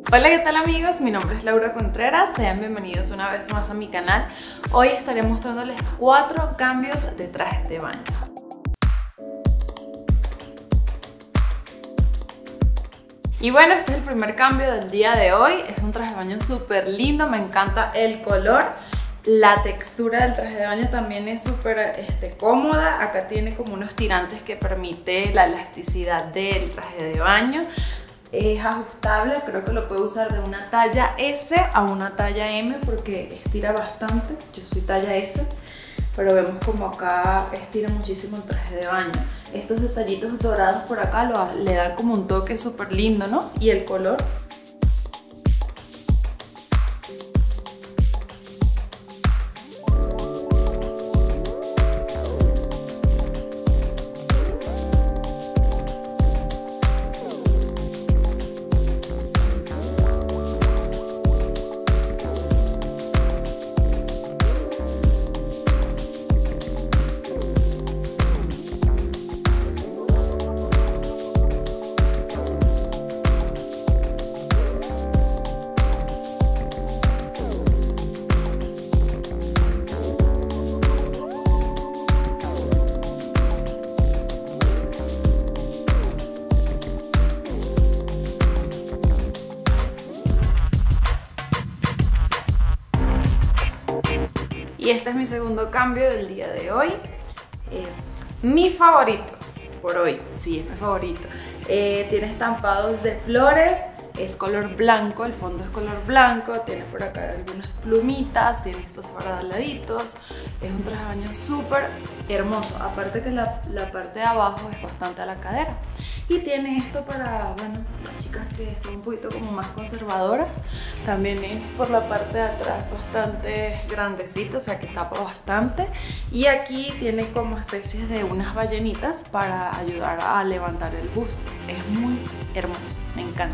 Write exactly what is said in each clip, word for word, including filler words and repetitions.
Hola, ¿qué tal amigos? Mi nombre es Laura Contreras, sean bienvenidos una vez más a mi canal. Hoy estaré mostrándoles cuatro cambios de trajes de baño. Y bueno, este es el primer cambio del día de hoy. Es un traje de baño súper lindo, me encanta el color. La textura del traje de baño también es súper este, cómoda. Acá tiene como unos tirantes que permite la elasticidad del traje de baño. Es ajustable, creo que lo puedo usar de una talla S a una talla M porque estira bastante. Yo soy talla S, pero vemos como acá estira muchísimo el traje de baño. Estos detallitos dorados por acá lo, le dan como un toque súper lindo, ¿no? Y el color. Y este es mi segundo cambio del día de hoy. Es mi favorito por hoy, sí, es mi favorito. Eh, tiene estampados de flores, es color blanco, el fondo es color blanco, tiene por acá algunas plumitas, tiene estos bordaditos. Es un traje de baño súper hermoso, aparte que la, la parte de abajo es bastante a la cadera. Y tiene esto para, bueno, las chicas que son un poquito como más conservadoras. También es por la parte de atrás bastante grandecito, o sea que tapa bastante. Y aquí tiene como especies de unas ballenitas para ayudar a levantar el busto. Es muy hermoso, me encanta.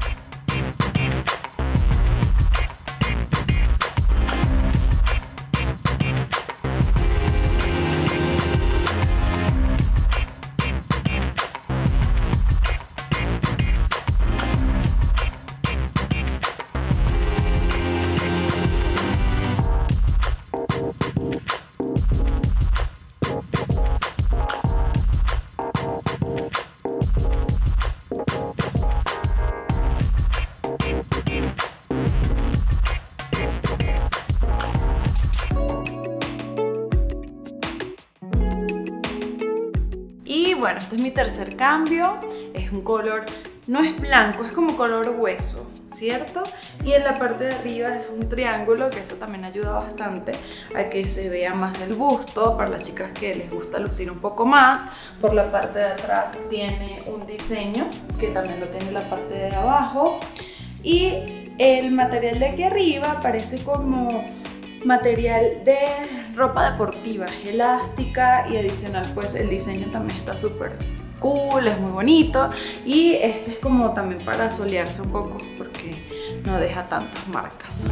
Y bueno, este es mi tercer cambio. Es un color, no es blanco, es como color hueso, ¿cierto? Y en la parte de arriba es un triángulo, que eso también ayuda bastante a que se vea más el busto para las chicas que les gusta lucir un poco más. Por la parte de atrás tiene un diseño que también lo tiene la parte de abajo. Y el material de aquí arriba parece como material de ropa deportiva, es elástica y adicional pues el diseño también está súper cool, es muy bonito. Y este es como también para solearse un poco porque no deja tantas marcas.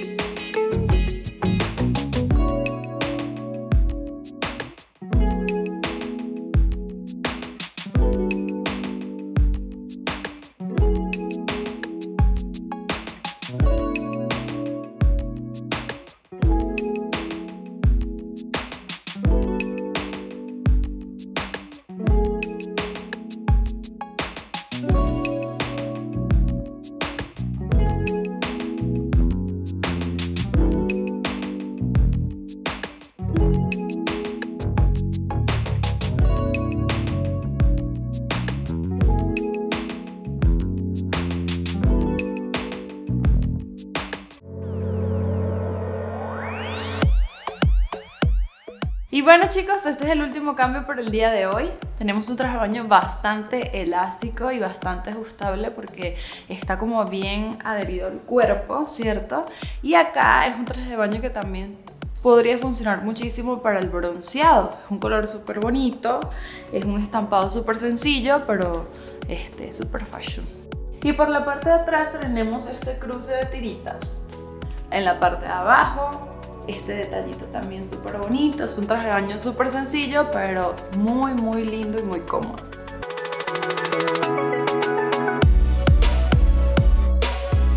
Y bueno chicos, este es el último cambio por el día de hoy. Tenemos un traje de baño bastante elástico y bastante ajustable porque está como bien adherido al cuerpo, ¿cierto? Y acá es un traje de baño que también podría funcionar muchísimo para el bronceado. Es un color súper bonito, es un estampado súper sencillo, pero este, súper fashion. Y por la parte de atrás tenemos este cruce de tiritas. En la parte de abajo este detallito también súper bonito. Es un traje de baño súper sencillo, pero muy muy lindo y muy cómodo.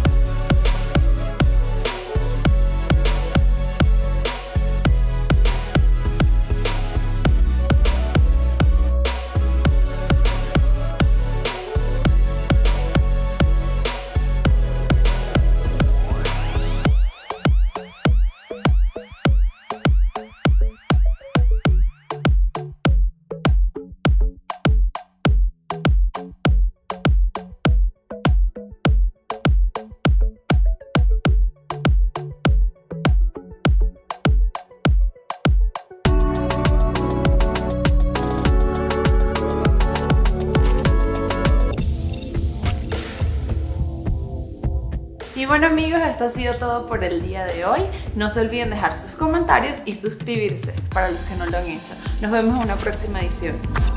bueno amigos, esto ha sido todo por el día de hoy. No se olviden dejar sus comentarios y suscribirse para los que no lo han hecho. Nos vemos en una próxima edición.